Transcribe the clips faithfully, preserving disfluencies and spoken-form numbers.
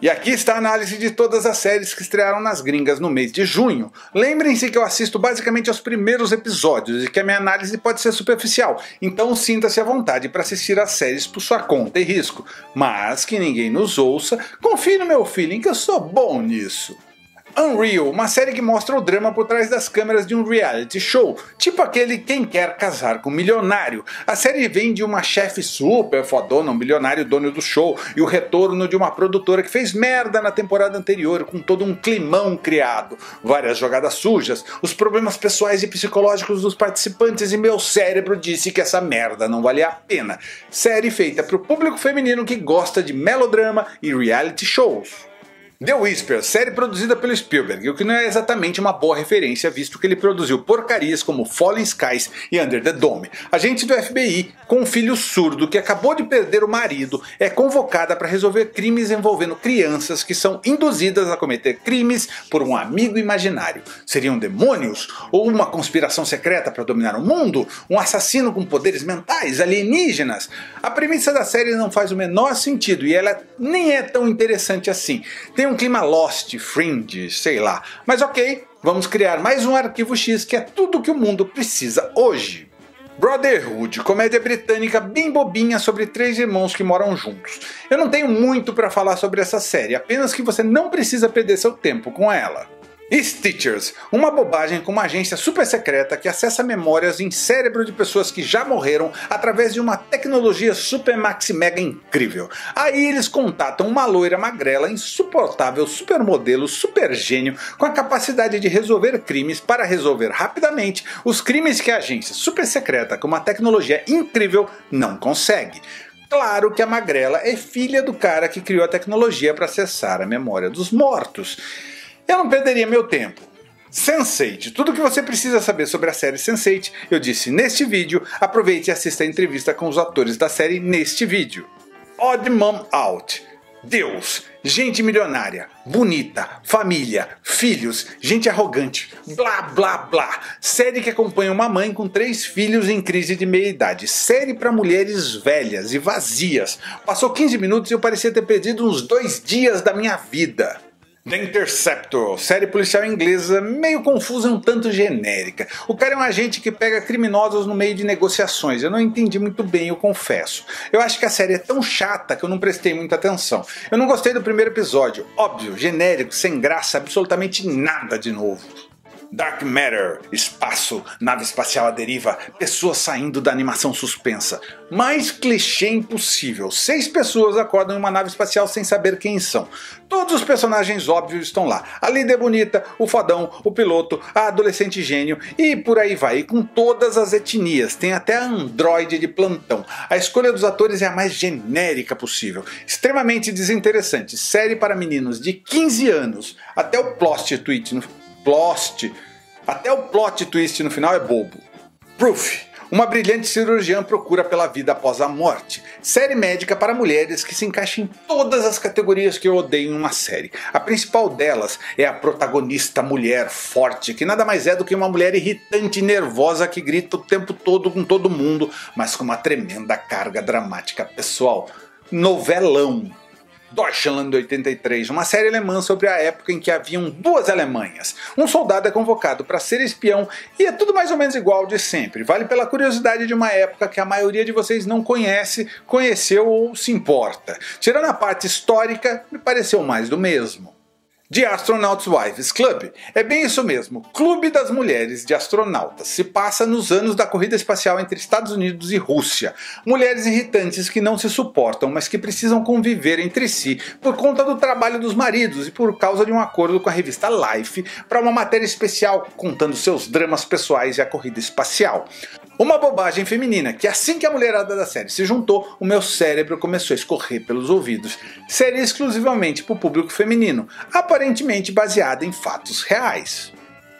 E aqui está a análise de todas as séries que estrearam nas gringas no mês de junho. Lembrem-se que eu assisto basicamente aos primeiros episódios e que a minha análise pode ser superficial, então sinta-se à vontade para assistir as séries por sua conta e risco. Mas que ninguém nos ouça, confie no meu feeling que eu sou bom nisso. Unreal, uma série que mostra o drama por trás das câmeras de um reality show, tipo aquele Quem Quer Casar com Milionário. A série vem de uma chefe super fodona, um milionário dono do show, e o retorno de uma produtora que fez merda na temporada anterior, com todo um climão criado, várias jogadas sujas, os problemas pessoais e psicológicos dos participantes, e meu cérebro disse que essa merda não valia a pena. Série feita pro público feminino que gosta de melodrama e reality shows. The Whisper, série produzida pelo Spielberg, o que não é exatamente uma boa referência, visto que ele produziu porcarias como Fallen Skies e Under the Dome. Agente do F B I, com um filho surdo que acabou de perder o marido, é convocada para resolver crimes envolvendo crianças que são induzidas a cometer crimes por um amigo imaginário. Seriam demônios? Ou uma conspiração secreta para dominar o mundo? Um assassino com poderes mentais? Alienígenas? A premissa da série não faz o menor sentido e ela nem é tão interessante assim. Tem um clima Lost, Fringe, sei lá. Mas ok, vamos criar mais um arquivo X que é tudo que o mundo precisa hoje. Brotherhood, comédia britânica bem bobinha sobre três irmãos que moram juntos. Eu não tenho muito para falar sobre essa série, apenas que você não precisa perder seu tempo com ela. Stitchers, uma bobagem com uma agência super secreta que acessa memórias em cérebro de pessoas que já morreram através de uma tecnologia super maxi mega incrível. Aí eles contatam uma loira magrela, insuportável, supermodelo, super gênio, com a capacidade de resolver crimes para resolver rapidamente os crimes que a agência super secreta com uma tecnologia incrível não consegue. Claro que a magrela é filha do cara que criou a tecnologia para acessar a memória dos mortos. Eu não perderia meu tempo. sense eight, tudo o que você precisa saber sobre a série sense eight, eu disse neste vídeo, aproveite e assista a entrevista com os atores da série neste vídeo. Odd Mom Out, Deus, gente milionária, bonita, família, filhos, gente arrogante, blá blá blá. Série que acompanha uma mãe com três filhos em crise de meia-idade. Série para mulheres velhas e vazias. Passou quinze minutos e eu parecia ter perdido uns dois dias da minha vida. The Interceptor, série policial inglesa meio confusa e um tanto genérica. O cara é um agente que pega criminosos no meio de negociações. Eu não entendi muito bem, eu confesso. Eu acho que a série é tão chata que eu não prestei muita atenção. Eu não gostei do primeiro episódio. Óbvio, genérico, sem graça, absolutamente nada de novo. Dark Matter, espaço, nave espacial à deriva, pessoas saindo da animação suspensa. Mais clichê impossível, seis pessoas acordam em uma nave espacial sem saber quem são. Todos os personagens óbvios estão lá, a líder bonita, o fodão, o piloto, a adolescente gênio e por aí vai, e com todas as etnias, tem até a androide de plantão. A escolha dos atores é a mais genérica possível, extremamente desinteressante, série para meninos de quinze anos, até o plot twist no... Plot. Até o plot twist no final é bobo. Proof. Uma brilhante cirurgiã procura pela vida após a morte. Série médica para mulheres que se encaixa em todas as categorias que eu odeio em uma série. A principal delas é a protagonista mulher forte, que nada mais é do que uma mulher irritante e nervosa que grita o tempo todo com todo mundo, mas com uma tremenda carga dramática pessoal. Novelão. Deutschland oitenta e três, uma série alemã sobre a época em que haviam duas Alemanhas. Um soldado é convocado para ser espião e é tudo mais ou menos igual de sempre. Vale pela curiosidade de uma época que a maioria de vocês não conhece, conheceu ou se importa. Tirando a parte histórica, me pareceu mais do mesmo. The Astronauts Wives Club. É bem isso mesmo, Clube das Mulheres de Astronautas. Se passa nos anos da corrida espacial entre Estados Unidos e Rússia. Mulheres irritantes que não se suportam, mas que precisam conviver entre si por conta do trabalho dos maridos e por causa de um acordo com a revista Life para uma matéria especial contando seus dramas pessoais e a corrida espacial. Uma bobagem feminina que assim que a mulherada da série se juntou, o meu cérebro começou a escorrer pelos ouvidos. Série exclusivamente para o público feminino, aparentemente baseada em fatos reais.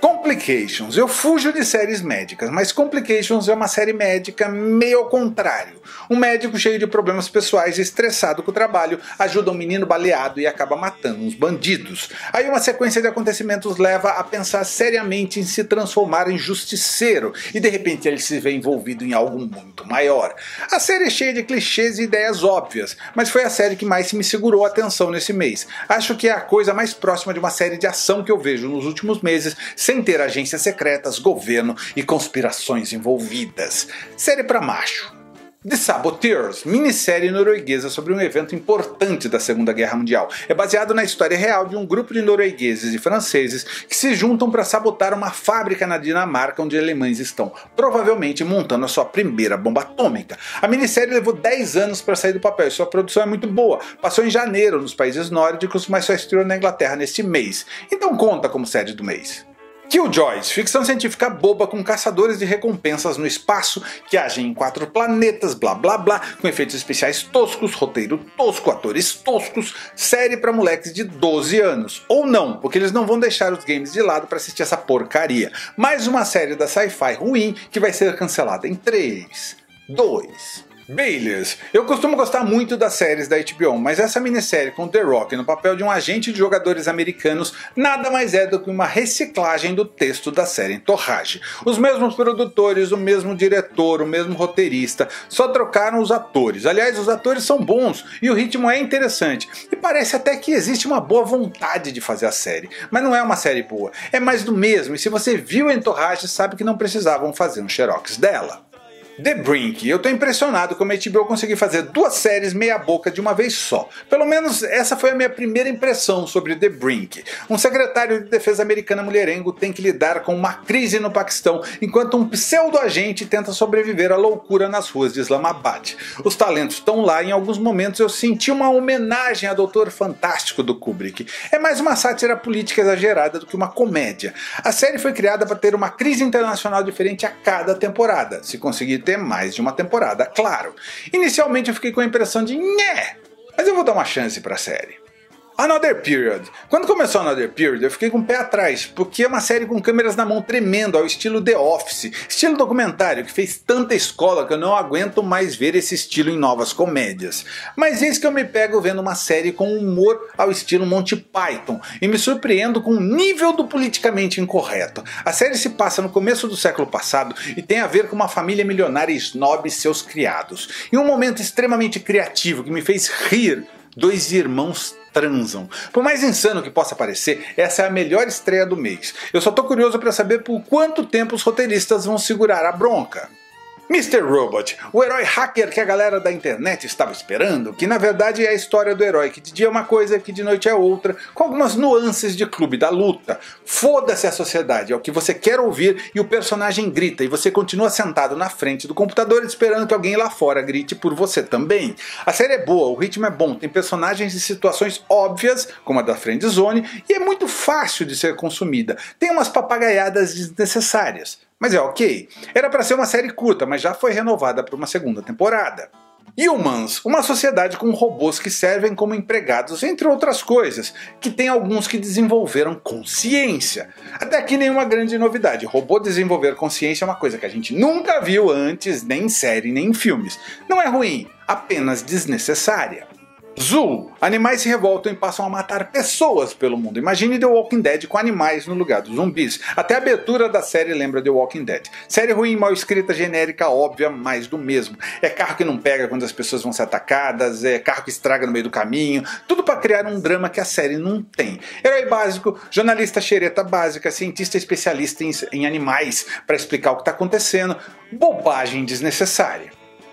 Complications. Eu fujo de séries médicas, mas Complications é uma série médica meio ao contrário. Um médico cheio de problemas pessoais e estressado com o trabalho ajuda um menino baleado e acaba matando uns bandidos. Aí uma sequência de acontecimentos leva a pensar seriamente em se transformar em justiceiro e de repente ele se vê envolvido em algo muito maior. A série é cheia de clichês e ideias óbvias, mas foi a série que mais me segurou a atenção nesse mês. Acho que é a coisa mais próxima de uma série de ação que eu vejo nos últimos meses, sem ter agências secretas, governo e conspirações envolvidas. Série pra macho. The Saboteurs, minissérie norueguesa sobre um evento importante da Segunda Guerra Mundial. É baseado na história real de um grupo de noruegueses e franceses que se juntam para sabotar uma fábrica na Dinamarca onde alemães estão, provavelmente montando a sua primeira bomba atômica. A minissérie levou dez anos para sair do papel e sua produção é muito boa. Passou em janeiro nos países nórdicos, mas só estreou na Inglaterra neste mês. Então conta como série do mês. Killjoys, ficção científica boba com caçadores de recompensas no espaço que agem em quatro planetas, blá blá blá, com efeitos especiais toscos, roteiro tosco, atores toscos, série pra moleques de doze anos. Ou não, porque eles não vão deixar os games de lado pra assistir essa porcaria. Mais uma série da Sci-Fi ruim que vai ser cancelada em três, dois... Bayless. Eu costumo gostar muito das séries da H B O, mas essa minissérie com The Rock no papel de um agente de jogadores americanos nada mais é do que uma reciclagem do texto da série Entourage. Os mesmos produtores, o mesmo diretor, o mesmo roteirista, só trocaram os atores. Aliás, os atores são bons e o ritmo é interessante. E parece até que existe uma boa vontade de fazer a série. Mas não é uma série boa, é mais do mesmo, e se você viu Entourage sabe que não precisavam fazer um xerox dela. The Brink. Eu tô impressionado como a H B O conseguiu fazer duas séries meia boca de uma vez só. Pelo menos essa foi a minha primeira impressão sobre The Brink. Um secretário de defesa americana mulherengo tem que lidar com uma crise no Paquistão, enquanto um pseudo-agente tenta sobreviver à loucura nas ruas de Islamabad. Os talentos estão lá e em alguns momentos eu senti uma homenagem a Doutor Fantástico do Kubrick. É mais uma sátira política exagerada do que uma comédia. A série foi criada para ter uma crise internacional diferente a cada temporada, se conseguir ter mais de uma temporada, claro. Inicialmente eu fiquei com a impressão de nhé, mas eu vou dar uma chance pra série. Another Period. Quando começou Another Period eu fiquei com o pé atrás, porque é uma série com câmeras na mão tremendo ao estilo The Office, estilo documentário que fez tanta escola que eu não aguento mais ver esse estilo em novas comédias. Mas eis que eu me pego vendo uma série com humor ao estilo Monty Python e me surpreendo com o nível do politicamente incorreto. A série se passa no começo do século passado e tem a ver com uma família milionária snob e seus criados. Em um momento extremamente criativo que me fez rir, dois irmãos transam. Por mais insano que possa parecer, essa é a melhor estreia do mês. Eu só tô curioso para saber por quanto tempo os roteiristas vão segurar a bronca. mister Robot, o herói hacker que a galera da internet estava esperando, que na verdade é a história do herói que de dia é uma coisa, que de noite é outra, com algumas nuances de Clube da Luta. Foda-se a sociedade, é o que você quer ouvir e o personagem grita e você continua sentado na frente do computador esperando que alguém lá fora grite por você também. A série é boa, o ritmo é bom, tem personagens e situações óbvias, como a da Friendzone, e é muito fácil de ser consumida. Tem umas papagaiadas desnecessárias. Mas é ok. Era para ser uma série curta, mas já foi renovada para uma segunda temporada. Humans, uma sociedade com robôs que servem como empregados, entre outras coisas, que tem alguns que desenvolveram consciência. Até aqui nenhuma grande novidade, robô desenvolver consciência é uma coisa que a gente nunca viu antes, nem em série, nem em filmes. Não é ruim, apenas desnecessária. Zoo. Animais se revoltam e passam a matar pessoas pelo mundo. Imagine The Walking Dead com animais no lugar dos zumbis. Até a abertura da série lembra The Walking Dead. Série ruim, mal escrita, genérica, óbvia, mais do mesmo. É carro que não pega quando as pessoas vão ser atacadas, é carro que estraga no meio do caminho, tudo para criar um drama que a série não tem. Herói básico, jornalista xereta básica, cientista especialista em, em animais para explicar o que está acontecendo, bobagem desnecessária.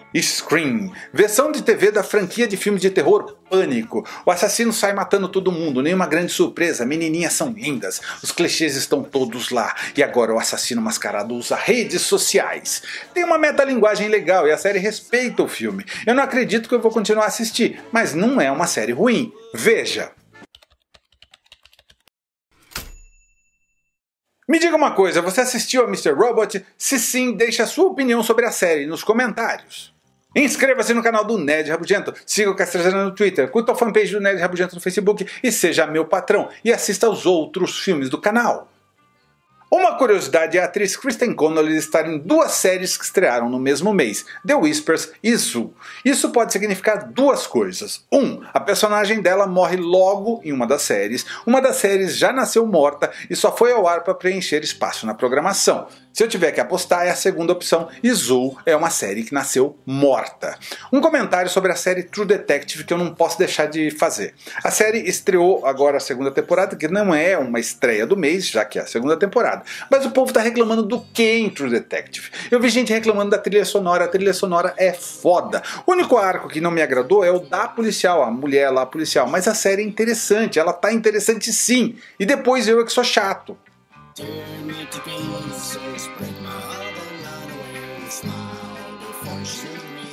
Scream, versão de T V da franquia de filmes de terror Pânico. O assassino sai matando todo mundo, nenhuma grande surpresa, menininhas são lindas, os clichês estão todos lá, e agora o assassino mascarado usa redes sociais. Tem uma metalinguagem legal e a série respeita o filme. Eu não acredito que eu vou continuar a assistir, mas não é uma série ruim. Veja! Me diga uma coisa, você assistiu a mister Robot? Se sim, deixe a sua opinião sobre a série nos comentários. Inscreva-se no canal do Nerd Rabugento, siga o Castrezana no Twitter, curta a fanpage do Nerd Rabugento no Facebook e seja meu patrão e assista aos outros filmes do canal. Uma curiosidade é a atriz Kristen Connolly estar em duas séries que estrearam no mesmo mês, The Whispers e Zoo. Isso pode significar duas coisas. Um, a personagem dela morre logo em uma das séries, uma das séries já nasceu morta e só foi ao ar para preencher espaço na programação. Se eu tiver que apostar, é a segunda opção, e Zoo é uma série que nasceu morta. Um comentário sobre a série True Detective que eu não posso deixar de fazer. A série estreou agora a segunda temporada, que não é uma estreia do mês, já que é a segunda temporada. Mas o povo tá reclamando do que em True Detective? Eu vi gente reclamando da trilha sonora, a trilha sonora é foda. O único arco que não me agradou é o da policial, a mulher lá policial, mas a série é interessante, ela tá interessante sim. E depois eu é que sou chato. Tear me to pieces, break my heart and run away with a smile before you shoot me.